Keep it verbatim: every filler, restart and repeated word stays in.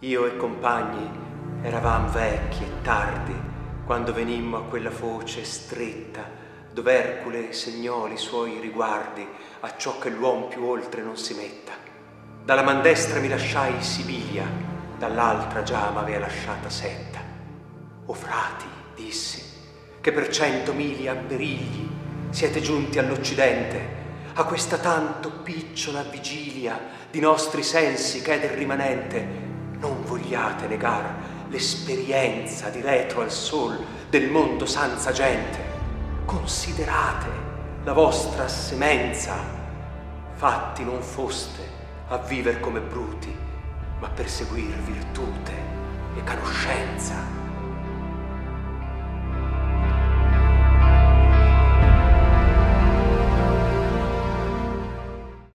Io e compagni eravam vecchi e tardi quando venimmo a quella foce stretta dove Ercule segnò i suoi riguardi a ciò che l'uom più oltre non si metta. Dalla man destra mi lasciai Sibilia, dall'altra già m'avea lasciata Setta. O frati, dissi, che per cento miglia perigli siete giunti all'Occidente, a questa tanto picciola vigilia di nostri sensi che è del rimanente, non vogliate negar l'esperienza di retro al sol del mondo senza gente. Considerate la vostra semenza, fatti non foste a viver come bruti, ma per seguir virtute e conoscenza.